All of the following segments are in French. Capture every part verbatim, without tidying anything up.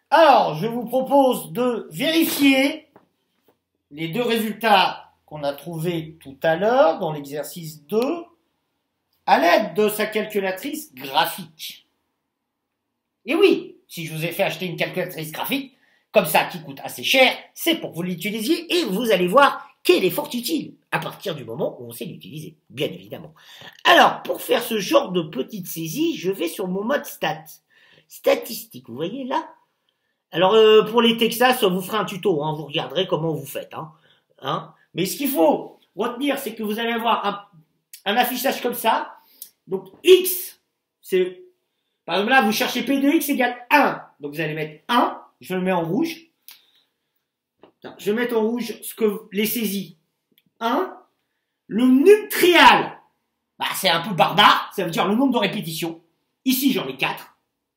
Alors, je vous propose de vérifier les deux résultats qu'on a trouvés tout à l'heure dans l'exercice deux à l'aide de sa calculatrice graphique. Et oui, si je vous ai fait acheter une calculatrice graphique, comme ça, qui coûte assez cher, c'est pour que vous l'utilisiez et vous allez voir qu'elle est fort utile à partir du moment où on sait l'utiliser, bien évidemment. Alors, pour faire ce genre de petite saisie, je vais sur mon mode stat. Statistique, vous voyez là? Alors, euh, pour les Texas, vous ferez un tuto, hein, vous regarderez comment vous faites. Hein, hein. Mais ce qu'il faut retenir, c'est que vous allez avoir un, un affichage comme ça. Donc, X, c'est... Par exemple, là, vous cherchez P de X égale un. Donc, vous allez mettre un. Je le mets en rouge. Je vais mettre en rouge ce que les saisies. un. Le num trial. Bah, c'est un peu barbare. Ça veut dire le nombre de répétitions. Ici, j'en ai quatre.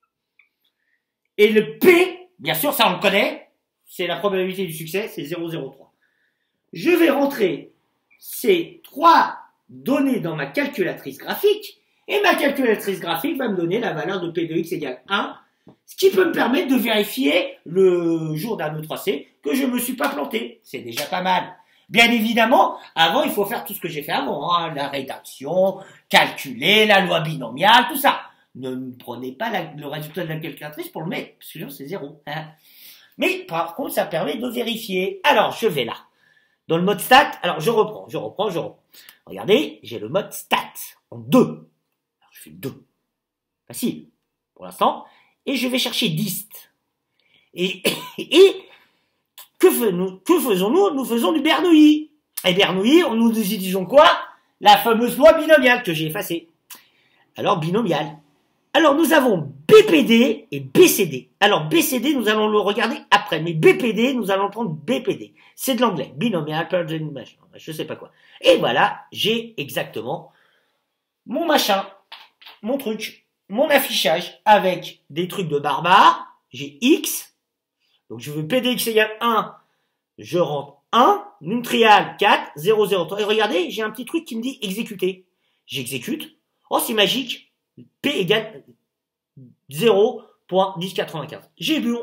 Et le P, bien sûr, ça on le connaît. C'est la probabilité du succès. C'est zéro virgule zéro trois. Je vais rentrer ces trois données dans ma calculatrice graphique. Et ma calculatrice graphique va me donner la valeur de P de X égale un. Ce qui peut me permettre de vérifier le jour d'un E trois C que je ne me suis pas planté. C'est déjà pas mal. Bien évidemment, avant, il faut faire tout ce que j'ai fait avant. Hein, la rédaction, calculer, la loi binomiale, tout ça. Ne prenez pas la, le résultat de la calculatrice pour le mettre, parce que sinon c'est zéro. Hein. Mais par contre, ça permet de vérifier. Alors, je vais là. Dans le mode stat, alors je reprends, je reprends, je reprends. Regardez, j'ai le mode stat en deux. Alors, je fais deux. Facile, pour l'instant. Et je vais chercher dist. Et, et que, faisons, que faisons-nous? Nous faisons du Bernoulli. Et Bernoulli, nous utilisons quoi? La fameuse loi binomiale que j'ai effacée. Alors, binomial. Alors, nous avons B P D et B C D. Alors, B C D, nous allons le regarder après. Mais B P D, nous allons prendre B P D. C'est de l'anglais. Binomial, Persian, machin. Je sais pas quoi. Et voilà, j'ai exactement mon machin, mon truc. Mon affichage avec des trucs de barbare, j'ai X, donc je veux P de X égale un, je rentre un, num trial quatre, zéro virgule zéro trois, et regardez, j'ai un petit truc qui me dit exécuter. J'exécute, oh c'est magique, P égale zéro virgule dix quatre-vingt-quinze. J'ai bu.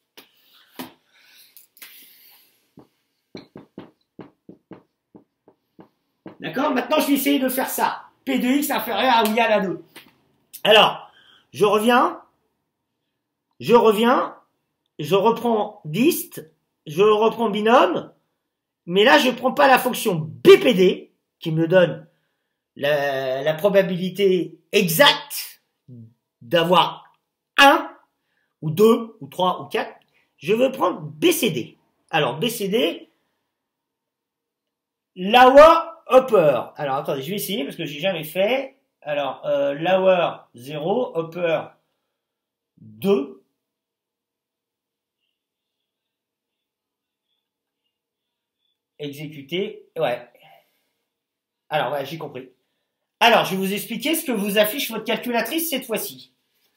D'accord, maintenant je vais essayer de faire ça. P de X inférieur à ou égal à deux. Alors, je reviens, je reviens, je reprends dist, je reprends binôme, mais là, je ne prends pas la fonction B P D, qui me donne la, la probabilité exacte d'avoir un, ou deux, ou trois, ou quatre. Je veux prendre B C D. Alors, B C D, lower upper. Alors, attendez, je vais essayer, parce que j'ai jamais fait. Alors, euh, lower zéro, upper deux. Exécuter, ouais. Alors, ouais, j'ai compris. Alors, je vais vous expliquer ce que vous affiche votre calculatrice cette fois-ci.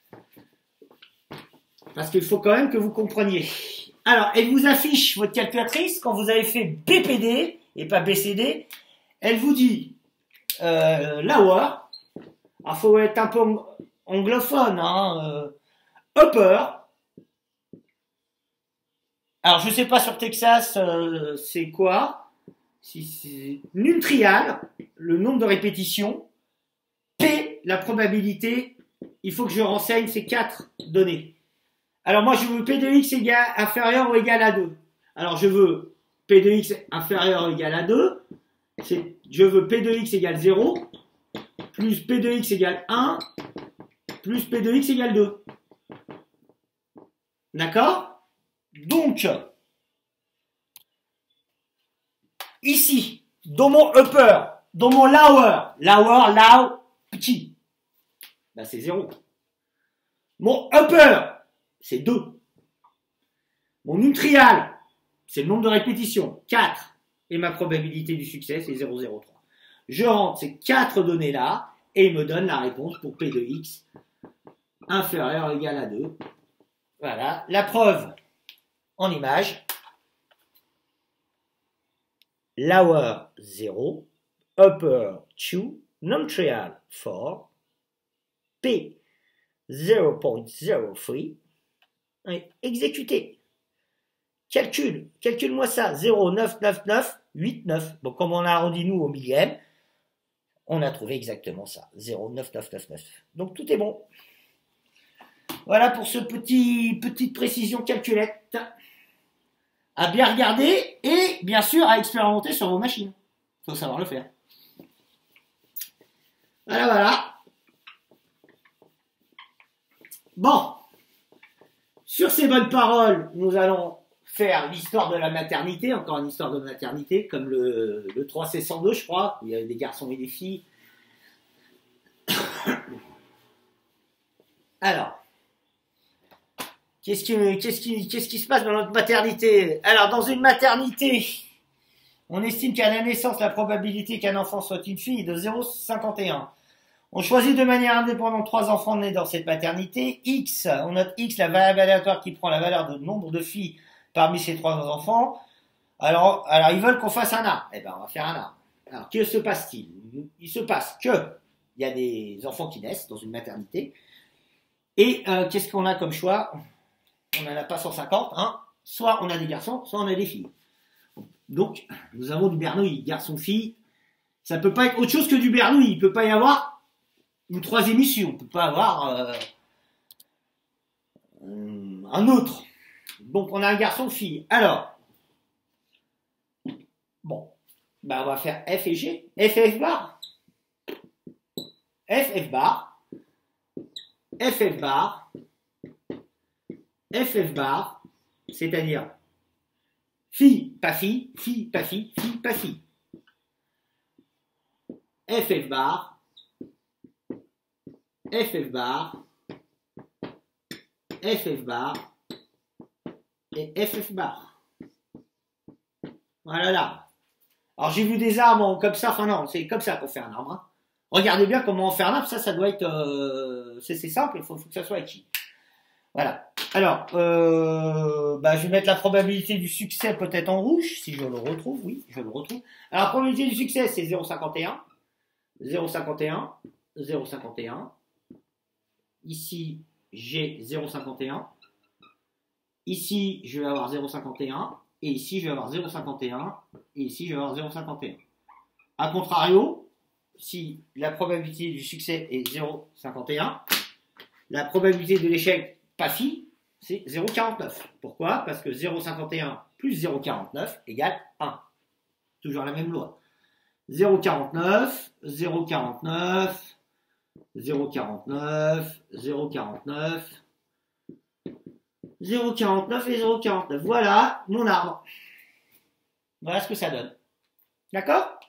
Parce qu'il faut quand même que vous compreniez. Alors, elle vous affiche votre calculatrice quand vous avez fait B P D et pas B C D. Elle vous dit euh, lower. Alors, faut être un peu anglophone, hein. Euh, upper. Alors, je sais pas sur Texas, euh, c'est quoi? Si c'est num trial, le nombre de répétitions. P, la probabilité. Il faut que je renseigne ces quatre données. Alors, moi, je veux P de X égale, inférieur ou égal à deux. Alors, je veux P de X inférieur ou égal à deux. Je veux P de X égale zéro. Plus P de X égale un, plus P de X égale deux. D'accord? Donc, ici, dans mon upper, dans mon lower, lower, low, petit, ben c'est zéro. Mon upper, c'est deux. Mon num trial, c'est le nombre de répétitions, quatre. Et ma probabilité du succès, c'est zéro virgule zéro trois. Je rentre ces quatre données-là et il me donne la réponse pour P de X inférieur ou égal à deux. Voilà, la preuve en image. Lower zéro, upper deux, num trial quatre, P zéro virgule zéro trois, Exécuter. Calcule. Calcule-moi ça. zéro, neuf, neuf, neuf, huit, neuf. Bon, comme on a arrondi nous au millième, on a trouvé exactement ça. zéro, neuf, neuf, neuf, neuf. Donc tout est bon. Voilà pour ce petit, petite précision calculette. À bien regarder et bien sûr à expérimenter sur vos machines. Il faut savoir le faire. Voilà, voilà. Bon. Sur ces bonnes paroles, nous allons faire l'histoire de la maternité, encore une histoire de maternité, comme le, le trois C cent deux, je crois, où il y avait des garçons et des filles. Alors, qu'est-ce qui, qu'est-ce qui, qu'est-ce qui se passe dans notre maternité? Alors, dans une maternité, on estime qu'à la naissance, la probabilité qu'un enfant soit une fille est de zéro virgule cinquante et un. On choisit de manière indépendante trois enfants nés dans cette maternité. X, on note X, la variable aléatoire qui prend la valeur de nombre de filles parmi ces trois enfants. Alors, alors ils veulent qu'on fasse un arbre. Eh bien, on va faire un arbre. Alors, que se passe-t-il? Il se passe que il y a des enfants qui naissent dans une maternité. Et euh, qu'est-ce qu'on a comme choix? On n'en a pas cent cinquante. Hein. Soit on a des garçons, soit on a des filles. Donc, nous avons du Bernoulli, garçon-fille. Ça ne peut pas être autre chose que du Bernoulli. Il ne peut pas y avoir une troisième issue, on ne peut pas avoir euh, un autre. Donc on a un garçon-fille. Alors, bon, ben on va faire F et G. F et F bar. F, F bar. F, F bar. F, F bar. C'est-à-dire fille, pas fille, fille, pas fille, fille, pas fille. F, F bar. F, F bar, F, F bar, et F, F bar. Voilà là. Alors j'ai vu des arbres comme ça, enfin non, c'est comme ça qu'on fait un arbre. Hein. Regardez bien comment on fait un arbre, ça, ça doit être... Euh, c'est simple, il faut, faut que ça soit écrit. Voilà. Alors, euh, bah, je vais mettre la probabilité du succès peut-être en rouge, si je le retrouve, oui, je le retrouve. Alors la probabilité du succès, c'est zéro virgule cinquante et un, zéro virgule cinquante et un, zéro virgule cinquante et un. Ici, j'ai zéro virgule cinquante et un. Ici, je vais avoir zéro virgule cinquante et un. Et ici, je vais avoir zéro virgule cinquante et un. Et ici, je vais avoir zéro virgule cinquante et un. A contrario, si la probabilité du succès est zéro virgule cinquante et un, la probabilité de l'échec pas fille, c'est zéro virgule quarante-neuf. Pourquoi? Parce que zéro virgule cinquante et un plus zéro virgule quarante-neuf égale un. Toujours la même loi. zéro virgule quarante-neuf, zéro virgule quarante-neuf... zéro virgule quarante-neuf, zéro virgule quarante-neuf, zéro virgule quarante-neuf et zéro virgule quarante-neuf. Voilà mon arbre. Voilà ce que ça donne. D'accord?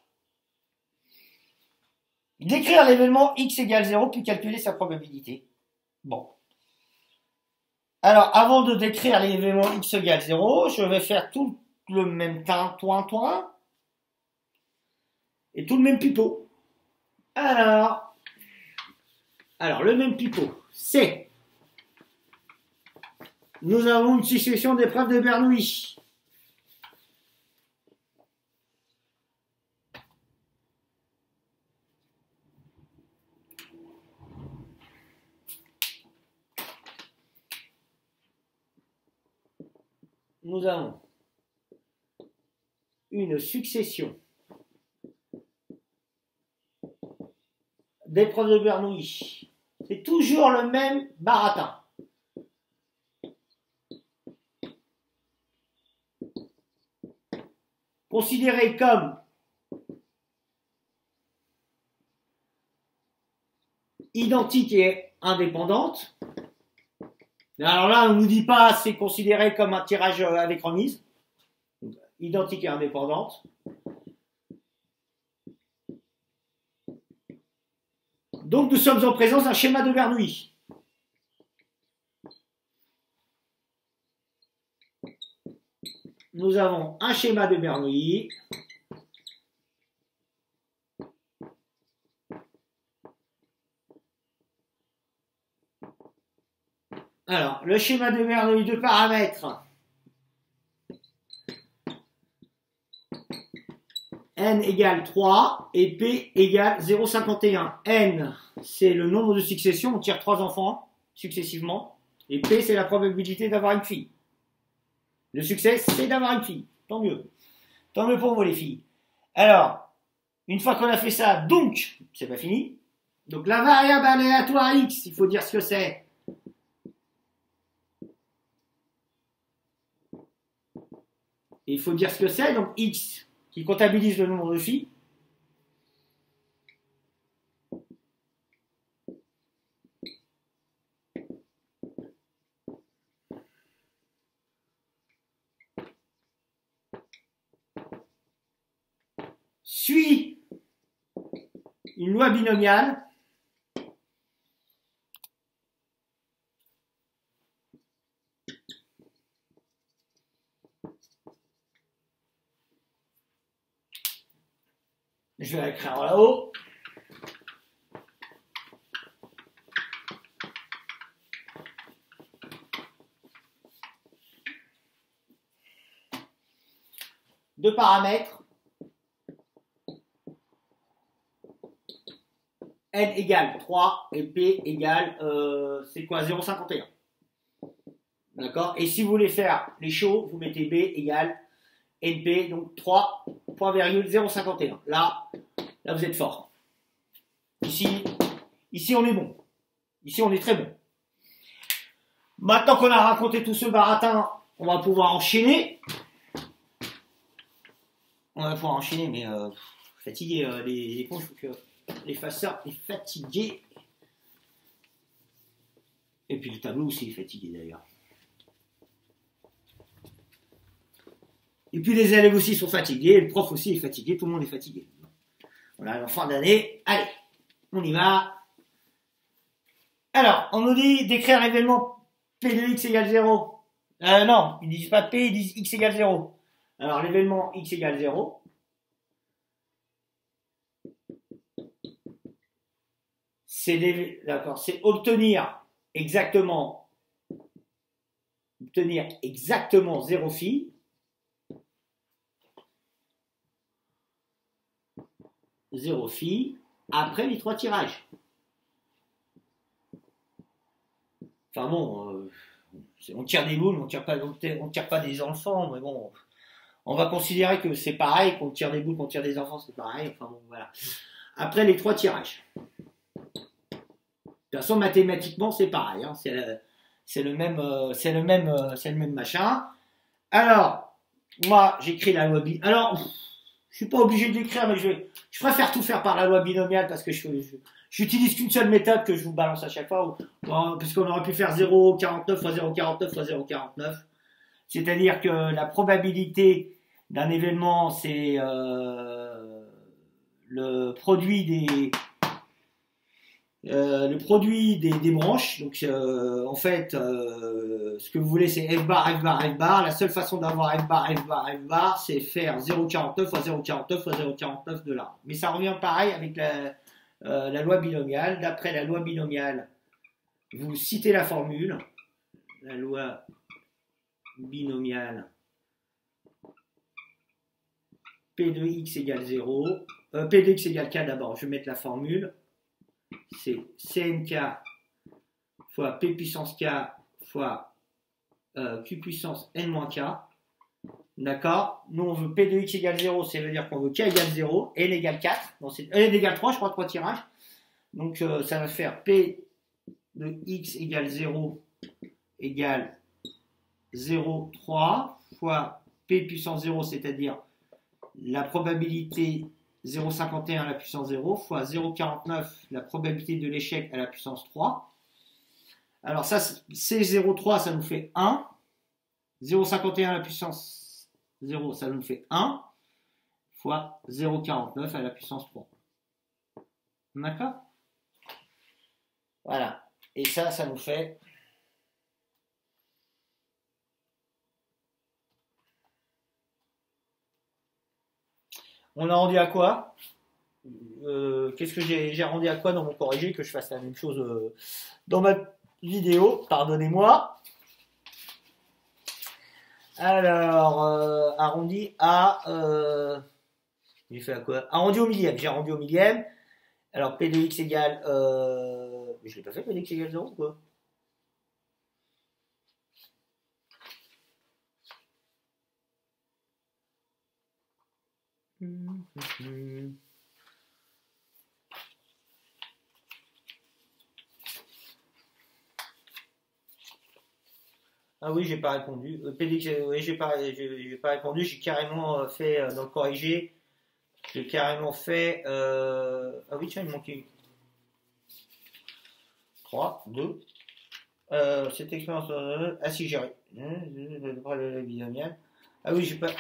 Décrire l'événement x égale zéro puis calculer sa probabilité. Bon. Alors, avant de décrire l'événement x égale zéro, je vais faire tout le même tintouin et tout le même pipeau. Alors... Alors, le même pipeau, c'est, nous avons une succession d'épreuves de Bernoulli. Nous avons une succession d'épreuves de Bernoulli. C'est toujours le même baratin. Considéré comme identique et indépendante. Alors là, on ne nous dit pas c'est considéré comme un tirage avec remise. Identique et indépendante. Donc nous sommes en présence d'un schéma de Bernoulli. Nous avons un schéma de Bernoulli. Alors, le schéma de Bernoulli de paramètres. N égale trois et P égale zéro virgule cinquante et un. N, c'est le nombre de successions. On tire trois enfants successivement. Et P, c'est la probabilité d'avoir une fille. Le succès, c'est d'avoir une fille. Tant mieux. Tant mieux pour vous, les filles. Alors, une fois qu'on a fait ça, donc, c'est pas fini. Donc, la variable aléatoire X, il faut dire ce que c'est. Il faut dire ce que c'est. Donc, X, qui comptabilise le nombre de filles. Suit une loi binomiale je vais l'écrire en là-haut. Deux paramètres. N égale trois et P égale, euh, c'est quoi, zéro virgule cinquante et un. D'accord. Et si vous voulez faire les chauds, vous mettez B égale N P, donc trois virgule zéro cinquante et un. Là, là, vous êtes fort. Ici, ici, on est bon. Ici, on est très bon. Maintenant qu'on a raconté tout ce baratin, on va pouvoir enchaîner. On va pouvoir enchaîner, mais euh, fatigué, euh, les, les ponts, il faut que l'effaceur est fatigué. Et puis le tableau aussi est fatigué d'ailleurs. Et puis les élèves aussi sont fatigués, le prof aussi est fatigué, tout le monde est fatigué. Voilà, en fin d'année, allez, on y va. Alors, on nous dit d'écrire l'événement P de X égale zéro. Euh, non, ils disent pas P, ils disent X égale zéro. Alors, l'événement X égale zéro. C'est d'accord, c'est obtenir exactement obtenir exactement zéro fille zéro fille après les trois tirages. Enfin bon, euh, on tire des boules, on tire pas, on tire pas des enfants, mais bon, on va considérer que c'est pareil, qu'on tire des boules, qu'on tire des enfants, c'est pareil. Enfin bon, voilà. Après les trois tirages. De toute façon, mathématiquement, c'est pareil. Hein, c'est le, c'est le même, euh, c'est le même, euh, c'est le même machin. Alors, moi, j'écris la loi binomiale. Alors, pff, je suis pas obligé de l'écrire, mais je, je préfère tout faire par la loi binomiale parce que je, je j'utilise qu'une seule méthode que je vous balance à chaque fois, bon, puisqu'on aurait pu faire zéro virgule quarante-neuf fois zéro virgule quarante-neuf fois zéro virgule quarante-neuf. C'est-à-dire que la probabilité d'un événement, c'est euh, le produit des Euh, le produit des, des branches. Donc euh, en fait, euh, ce que vous voulez, c'est f bar, f bar, f bar. La seule façon d'avoir f bar, f bar, f bar, c'est faire zéro virgule quarante-neuf fois zéro virgule quarante-neuf fois zéro virgule quarante-neuf de là. Mais ça revient pareil avec la, euh, la loi binomiale. D'après la loi binomiale, vous citez la formule. La loi binomiale P de x égale zéro. Euh, P de x égale k d'abord. Je vais mettre la formule. C'est C N K fois P puissance K fois euh, Q puissance N moins K. D'accord. Nous, on veut P de X égale zéro, ça veut dire qu'on veut K égale zéro, N égale quatre. Non, c'est N égale trois, je crois, trois tirages. Donc, euh, ça va faire P de X égale zéro égale zéro virgule trois fois P puissance zéro, c'est-à-dire la probabilité zéro virgule cinquante et un à la puissance zéro fois zéro virgule quarante-neuf, la probabilité de l'échec à la puissance trois. Alors ça, c'est zéro virgule trois, ça nous fait un. zéro virgule cinquante et un à la puissance zéro, ça nous fait un. Fois zéro virgule quarante-neuf à la puissance trois. D'accord? Voilà. Et ça, ça nous fait... On a rendu à quoi? euh, Qu'est-ce que j'ai rendu à quoi dans mon corrigé? Que je fasse la même chose euh, dans ma vidéo. Pardonnez-moi. Alors, euh, arrondi à... Euh, j'ai fait à quoi? Arrondi au millième. J'ai arrondi au millième. Alors, P de X égale... Euh, je l'ai pas fait, P de X égale zéro ou quoi? Ah oui, j'ai pas répondu. Euh, P D X, euh, oui, j'ai pas, j'ai j'ai pas répondu. J'ai carrément euh, fait euh, dans le corrigé. J'ai carrément fait. Euh... Ah oui, tiens, il manquait trois, deux. Euh, cette expérience. euh, Ah si, j'ai. Le binomial. Ah oui, j'ai pas.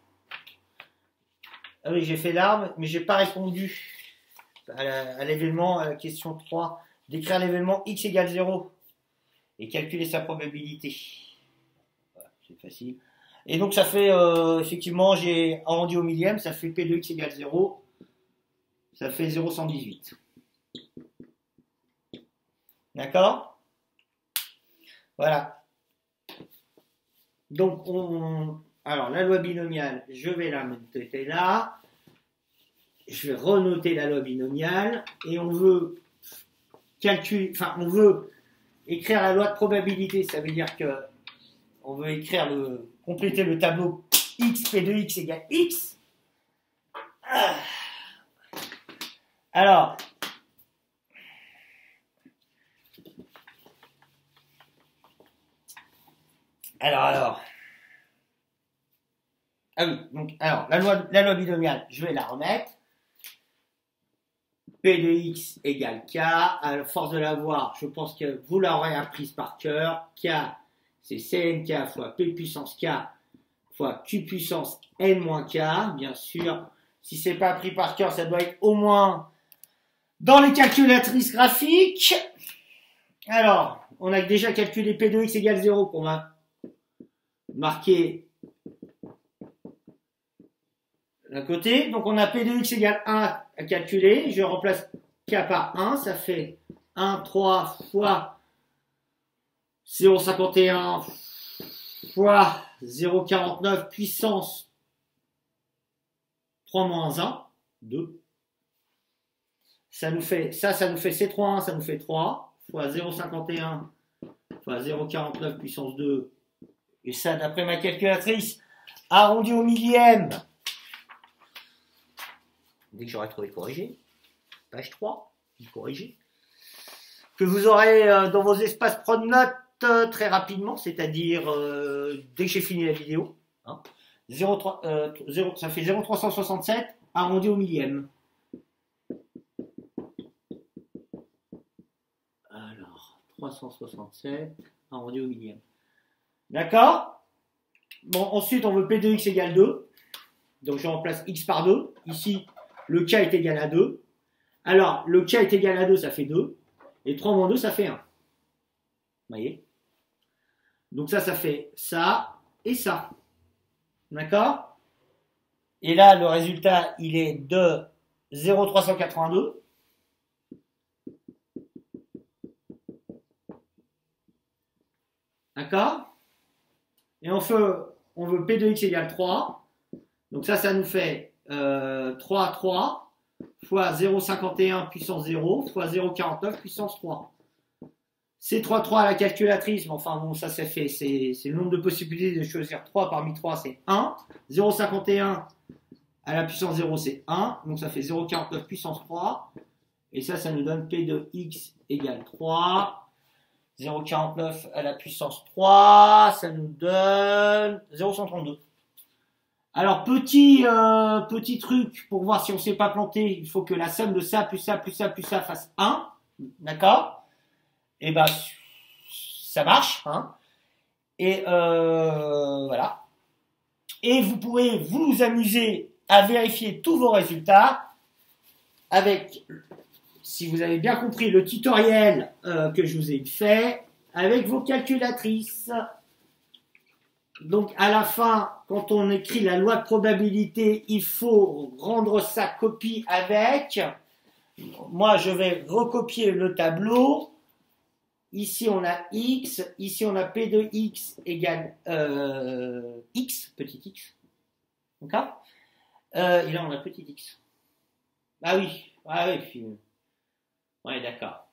Ah oui, j'ai fait l'arbre, mais j'ai pas répondu à la- à l'événement, à la question trois. Décrire l'événement x égale zéro et calculer sa probabilité. Voilà, c'est facile. Et donc ça fait, euh, effectivement, j'ai arrondi au millième, ça fait P de x égale zéro, ça fait zéro virgule cent dix-huit. D'accord? Voilà. Donc, on, alors la loi binomiale, je vais la noter là. Je vais renoter la loi binomiale et on veut calculer, enfin, on veut écrire la loi de probabilité. Ça veut dire que on veut écrire le, compléter le tableau x, p de x égale x. Alors, alors, alors. Ah oui, donc, alors, la loi, la loi binomiale, je vais la remettre. P de x égale k. À force de la voir, je pense que vous l'aurez apprise par cœur. K, c'est cnk fois p puissance k fois q puissance n moins k. Bien sûr, si c'est pas appris par cœur, ça doit être au moins dans les calculatrices graphiques. Alors, on a déjà calculé P de x égale zéro qu'on va marquer d'un côté. Donc, on a P de x égale un à calculer. Je remplace k par un. Ça fait un, trois fois zéro virgule cinquante et un fois zéro virgule quarante-neuf puissance trois moins un, deux. Ça nous fait, ça, ça nous fait C trois un, ça nous fait trois, fois zéro virgule cinquante et un, fois zéro virgule quarante-neuf puissance deux, et ça, d'après ma calculatrice, arrondi au millième, dès que j'aurai trouvé corrigé, page trois, corrigé, que vous aurez euh, dans vos espaces ProdNote euh, très rapidement, c'est-à-dire euh, dès que j'ai fini la vidéo, hein, zéro virgule trois, euh, zéro, ça fait zéro virgule trois cent soixante-sept arrondi au millième. trois cent soixante-sept arrondi au millième. D'accord? Bon, ensuite, on veut P de x égale deux. Donc, je remplace x par deux. Ici, le k est égal à deux. Alors, le k est égal à deux, ça fait deux. Et trois moins deux, ça fait un. Vous voyez? Donc, ça, ça fait ça et ça. D'accord? Et là, le résultat, il est de zéro virgule trois cent quatre-vingt-deux. D'accord? Et on, fait, on veut P de x égale trois. Donc ça, ça nous fait euh, trois, trois fois zéro virgule cinquante et un puissance zéro fois zéro virgule quarante-neuf puissance trois. C'est trois, trois à la calculatrice, mais enfin bon, ça c'est fait. C'est le nombre de possibilités de choisir trois parmi trois, c'est un. zéro virgule cinquante et un à la puissance zéro, c'est un. Donc ça fait zéro virgule quarante-neuf puissance trois. Et ça, ça nous donne P de x égale trois. zéro virgule quarante-neuf à la puissance trois, ça nous donne zéro virgule cent trente-deux. Alors, petit, euh, petit truc pour voir si on ne s'est pas planté, il faut que la somme de ça, plus ça, plus ça, plus ça fasse un. D'accord? Et ben, ça marche. Hein. Et euh, voilà. Et vous pourrez vous amuser à vérifier tous vos résultats avec, si vous avez bien compris le tutoriel euh, que je vous ai fait, avec vos calculatrices. Donc à la fin, quand on écrit la loi de probabilité, il faut rendre sa copie avec. Moi, je vais recopier le tableau. Ici, on a x. Ici, on a P de x égale euh, x, petit x. D'accord euh, Et là, on a petit x. Ah oui, ah oui. Ouais, d'accord.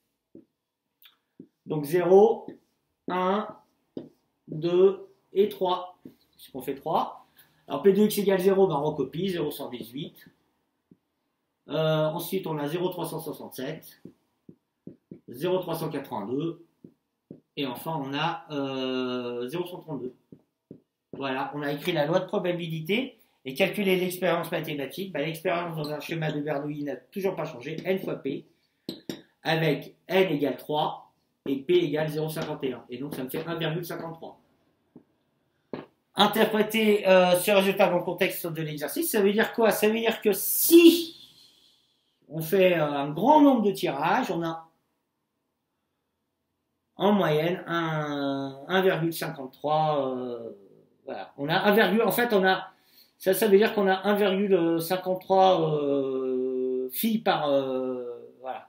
Donc zéro, un, deux et trois. On fait trois. Alors P de x égale zéro, ben on recopie, zéro virgule cent dix-huit. Euh, ensuite, on a zéro virgule trois cent soixante-sept, zéro virgule trois cent quatre-vingt-deux, et enfin, on a euh, zéro virgule cent trente-deux. Voilà, on a écrit la loi de probabilité et calculé l'expérience mathématique. Ben, l'expérience dans un schéma de Bernoulli n'a toujours pas changé, n fois p, avec n égale trois et p égale zéro virgule cinquante et un. Et donc, ça me fait un virgule cinquante-trois. Interpréter euh, ce résultat dans le contexte de l'exercice, ça veut dire quoi? Ça veut dire que si on fait euh, un grand nombre de tirages, on a en moyenne un, un virgule cinquante-trois. Euh, voilà. On a un, en fait, on a ça, ça veut dire qu'on a un virgule cinquante-trois euh, filles par euh, voilà.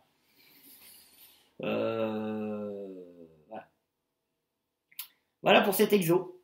Euh, voilà. Voilà pour cet exo.